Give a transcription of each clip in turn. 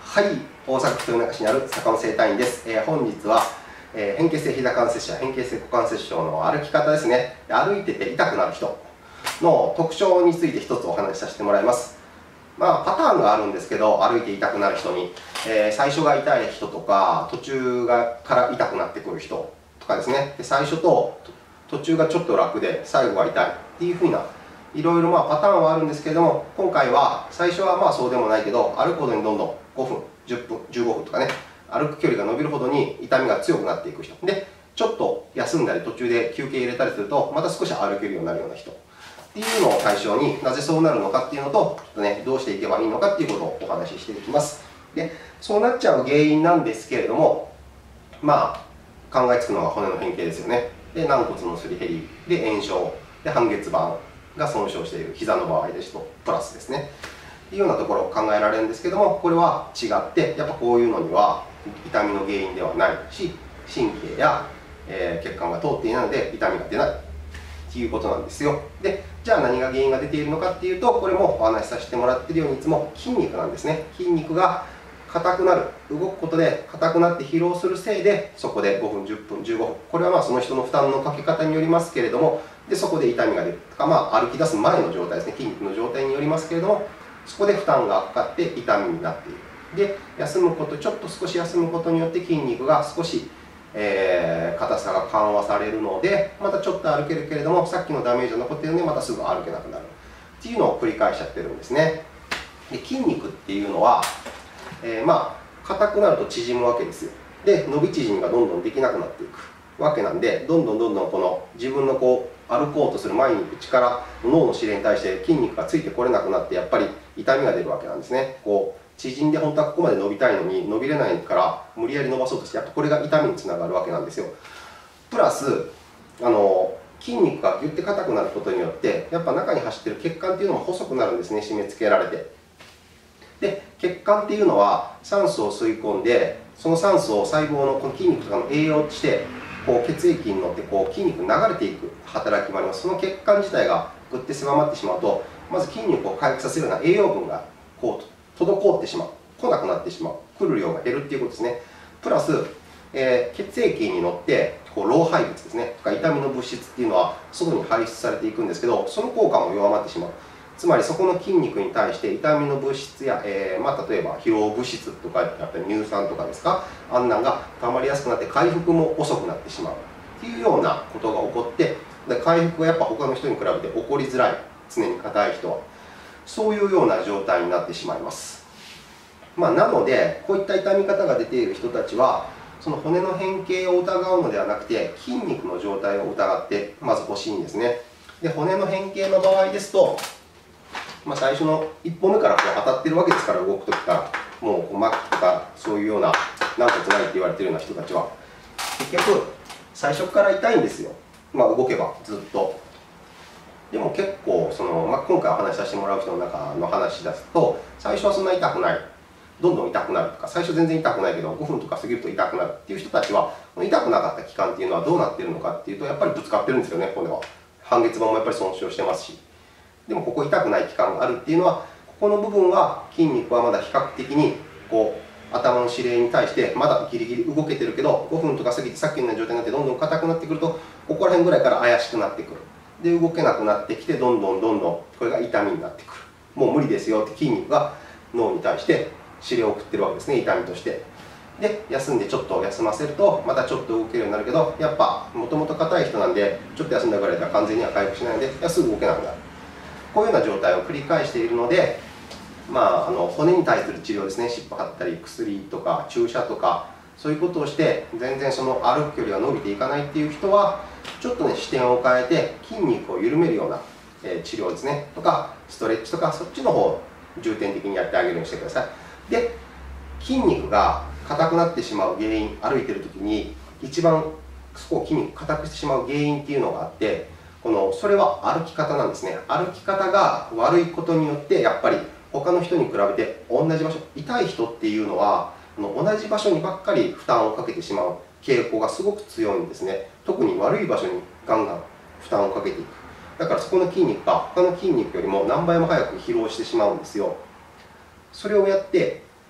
はい、大阪府豊中市にある坂尾整体院です。本日は、変形性膝関節症、変形性股関節症の歩き方ですね。歩いてて痛くなる人の特徴について一つお話しさせてもらいます。パターンがあるんですけど、歩いて痛くなる人に、最初が痛い人とか、途中から痛くなってくる人とかですね。で最初と途中がちょっと楽で、最後が痛いっていう風ないろいろパターンはあるんですけれども、今回は最初はそうでもないけど、歩くほどにどんどん5分、10分、15分とかね、歩く距離が伸びるほどに痛みが強くなっていく人で、ちょっと休んだり途中で休憩入れたりするとまた少し歩けるようになるような人っていうのを対象に、なぜそうなるのかっていうのと、ちょっとね、どうしていけばいいのかっていうことをお話ししていきます。でそうなっちゃう原因なんですけれども、考えつくのが骨の変形ですよね。で軟骨のすり減りで炎症で半月板が損傷している、膝の場合ですとプラスですねっていうようなところを考えられるんですけども、これは違って、やっぱこういうのには痛みの原因ではないし、神経や、血管が通っていないので痛みが出ないっていうことなんですよ。でじゃあ何が原因が出ているのかっていうと、これもお話しさせてもらっているように、いつも筋肉なんですね。筋肉が硬くなる、動くことで硬くなって疲労するせいで、そこで5分、10分、15分、これはその人の負担のかけ方によりますけれども、でそこで痛みが出るとか、歩き出す前の状態ですね、筋肉の状態によりますけれども、そこで負担がかかって痛みになっている。で休むこと、ちょっと少し休むことによって筋肉が少し、硬さが緩和されるので、またちょっと歩けるけれども、さっきのダメージが残っているのでまたすぐ歩けなくなるっていうのを繰り返しちゃってるんですね。で筋肉っていうのは硬くなると縮むわけですよ。で伸び縮みがどんどんできなくなっていくわけなんで、どんどんこの自分の歩こうとする前に行く力、脳の指令に対して筋肉がついてこれなくなって、やっぱり痛みが出るわけなんですね。縮んで本当はここまで伸びたいのに伸びれないから無理やり伸ばそうとして、やっぱこれが痛みにつながるわけなんですよ。プラス筋肉がギュッて硬くなることによって、やっぱ中に走っている血管っていうのも細くなるんですね、締め付けられて。で血管っていうのは酸素を吸い込んで、その酸素を細胞のこの筋肉とかの栄養として血液に乗って筋肉に流れていく働きもあります。その血管自体がぐって狭まってしまうと、まず筋肉を回復させるような栄養分が滞ってしまう、来なくなってしまう、来る量が減るっていうことですね。プラス、血液に乗って老廃物ですねとか痛みの物質っていうのは外に排出されていくんですけど、その効果も弱まってしまう。つまりそこの筋肉に対して痛みの物質や、例えば疲労物質とか、やっぱり乳酸とかですか、あんなんが溜まりやすくなって回復も遅くなってしまうっていうようなことが起こって、回復がやっぱ他の人に比べて起こりづらい、常に硬い人はそういうような状態になってしまいます。なのでこういった痛み方が出ている人たちは、その骨の変形を疑うのではなくて、筋肉の状態を疑ってまず欲しいんですね。で骨の変形の場合ですと、最初の1歩目から当たってるわけですから、動くときから、もう末期とかそういうような軟骨ないって言われているような人たちは、結局最初から痛いんですよ、動けばずっと。でも結構今回お話しさせてもらう人の中の話ですと、最初はそんな痛くない、どんどん痛くなるとか、最初全然痛くないけど5分とか過ぎると痛くなるっていう人たちは、痛くなかった期間っていうのはどうなっているのかっていうと、やっぱりぶつかってるんですよね、骨は。半月板もやっぱり損傷してますし。でもここ痛くない期間があるっていうのは、ここの部分は筋肉はまだ比較的に頭の指令に対してまだギリギリ動けてるけど、5分とか過ぎてさっきのような状態になってどんどん硬くなってくると、ここら辺ぐらいから怪しくなってくる。で動けなくなってきて、どんどんこれが痛みになってくる。もう無理ですよって筋肉が脳に対して指令を送ってるわけですね、痛みとして。で休んでちょっと休ませるとまたちょっと動けるようになるけど、やっぱもともと硬い人なんで、ちょっと休んだぐらいでは完全には回復しないので、すぐ動けなくなる。こういうような状態を繰り返しているので、骨に対する治療ですね、湿布貼ったり薬とか注射とか、そういうことをして全然その歩く距離が伸びていかないっていう人は、ちょっとね視点を変えて筋肉を緩めるような治療ですねとか、ストレッチとか、そっちの方を重点的にやってあげるようにしてください。で筋肉が硬くなってしまう原因、歩いてる時に一番そこを筋肉硬くしてしまう原因っていうのがあって、それは歩き方なんですね。歩き方が悪いことによって、やっぱり他の人に比べて同じ場所、痛い人っていうのは同じ場所にばっかり負担をかけてしまう傾向がすごく強いんですね。特に悪い場所にガンガン負担をかけていく。だからそこの筋肉が他の筋肉よりも何倍も早く疲労してしまうんですよ。それをやって、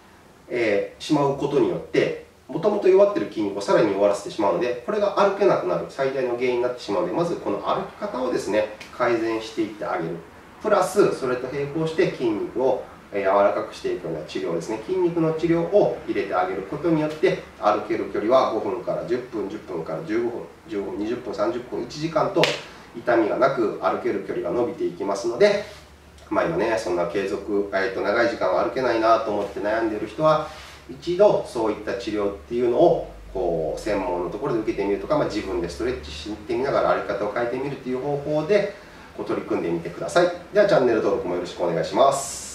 しまうことによって、もともと弱っている筋肉をさらに弱らせてしまうので、これが歩けなくなる最大の原因になってしまうので、まずこの歩き方をですね、改善していってあげる。プラス、それと並行して筋肉を柔らかくしていくような治療ですね、筋肉の治療を入れてあげることによって、歩ける距離は5分から10分、10分から15分、15分、20分、30分、1時間と痛みがなく歩ける距離が伸びていきますので、今ね、そんな継続、長い時間は歩けないなと思って悩んでいる人は、一度そういった治療っていうのを専門のところで受けてみるとか、自分でストレッチしてみながら歩き方を変えてみるという方法で取り組んでみてください。ではチャンネル登録もよろしくお願いします。